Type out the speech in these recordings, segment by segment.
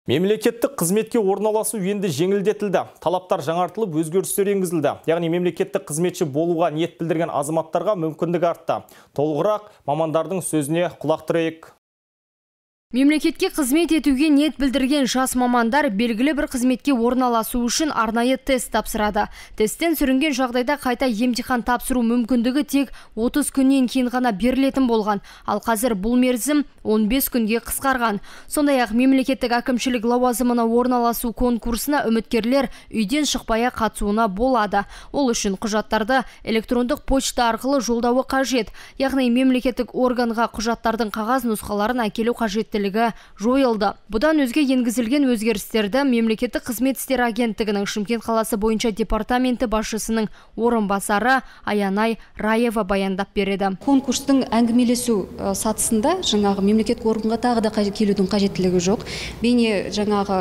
Мемлекеттік қызметке орналасу енді жеңілдетілді. Талаптар жаңартылып, өзгерістер енгізілді. Яғни мемлекеттік қызметші болуға ниет білдірген азаматтарға мүмкіндік артты. Толығырақ мамандардың сөзіне құлақ түрейік. Мемлекетке қызмет етуге ниет білдірген жас мамандар белгілі бір қызметке орналасу үшін арнайы тест тапсырады. Тесттен сүрінген жағдайда қайта емтихан тапсыру мүмкіндігі тек 30 күннен кейін ғана берілетін болған. Ал қазір бұл мерзім 15 күнге қысқарған. Сондай-ақ мемлекеттік әкімшілік лауазымына орналасу конкурсына үміткерлер үйден шықпай қатысуына болады. Ол үшін құжаттарды электрондық почта арқылы жолдауы қажет. Яғни мемлекеттік органға құжаттардың қағаз нұсқаларын әкелу қажеттілігі жойылды. Бұдан өзге енгізілген өзгерістерді мемлекеттік қызмет істері агенттігінің Шымкент қаласы бойынша департаменті басшысының орынбасары Аянай Раева баяндап береді. Конкурстың әңгімелесу сатысында жаңағы мемлекеттік органға тағы да келудің қажеттілігі жоқ. Бейне жаңағы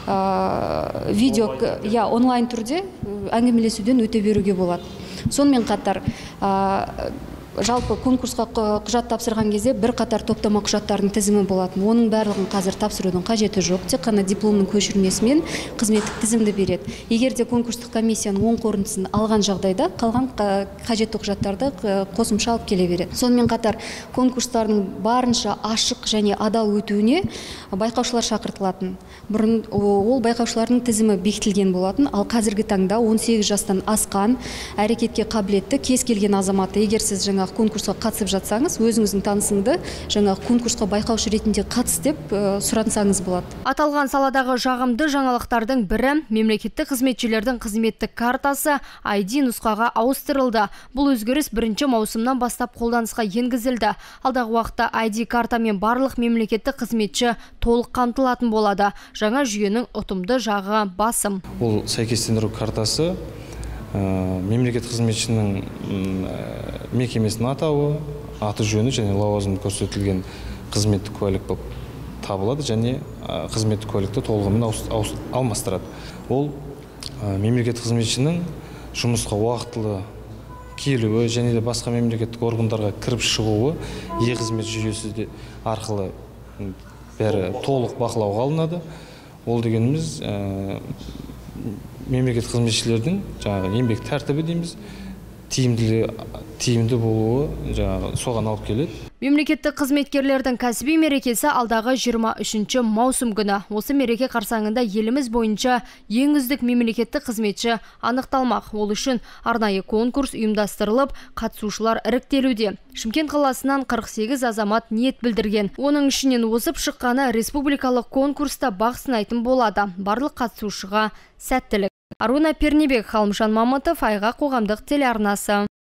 видео онлайн түрде әңгімелесуден өте беруге болады. Сонымен қатар жалпы конкурсқа құжат тапсырған кезде бір қатар топтама құжаттардың тізімі болатын. Оның барлығын қазір тапсырудың қажеті жоқ. Тек қана дипломның көшірмесімен қызметтік тізімді береді. Егер де конкурстық комиссияның оң қорытындысын алған жағдайда қалған қажетті құжаттарды қосымша алып келе береді. Сонымен қатар конкурстардың барынша ашық және адал өтуіне байқаушылар шақыртылатын. Бұрын ол байқаушылардың тізімі бекітілген болатын, ал қазіргі таңда 18 жастан асқан, әрекетке қабілетті кез келген азаматы, егер сіз конкурсқа қатысып жатсаңыз, өзіңіздің танысыңды конкурсқа байқаушы ретінде қатыс деп сұрансаңыз болады. Аталған саладағы жағымды жаңалықтардың бірі мемлекеттік қызметшілердің қызметтік картасы ID нұсқаға ауыстырылды. Бұл өзгеріс 1 маусымнан бастап қолданысқа енгізілді. Алдағы уақытта ID картамен барлық мемлекеттік қызметші толық қамтылатын болады. Жаңа жүйенің ұтымды жағы басым. Ол сәйкестендіру картасы мемлекет қызметшінің мекемесінің атауы, аты жөні және лауазымы көрсетілген қызметтік куәлік болып табылады және қызметтік куәлікті толығымен алмастырады. Ол мемлекет қызметшінің жұмысқа уақытылы келуі және де басқа мемлекеттік органдарға кіріп шығуы e-қызмет жүйесі арқылы бәрі толық бақылауға алынады. Ол дегеніміз мемлекет қызметшілердің еңбек тәртібі дейміз, тиімді болуы соған алып келеді. Мемлекеттік қызметкерлердің кәсіби мерекесі алдағы 23 маусым күні. Осы мереке қарсаңында еліміз бойынша ең үздік мемлекеттік қызметші анықталмақ. Ол үшін арнайы конкурс ұйымдастырылып, қатысушылар іріктелуде. Шымкент қаласынан 48 азамат ниет білдірген. Оның ішінен озып шыққаны республикалық конкурста бақ сынайтын болады. Барлық қатысушыға сәттілік. Аруна Пернебек, Халымжан Мамытов, Айға қоғамдық телеарнасы.